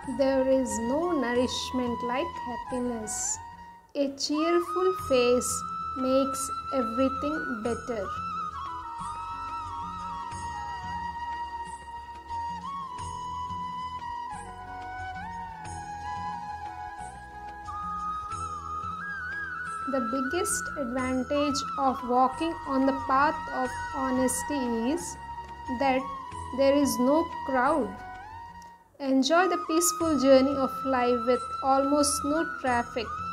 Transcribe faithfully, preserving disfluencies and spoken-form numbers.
There is no nourishment like happiness. A cheerful face makes everything better. The biggest advantage of walking on the path of honesty is that there is no crowd. Enjoy the peaceful journey of life with almost no traffic.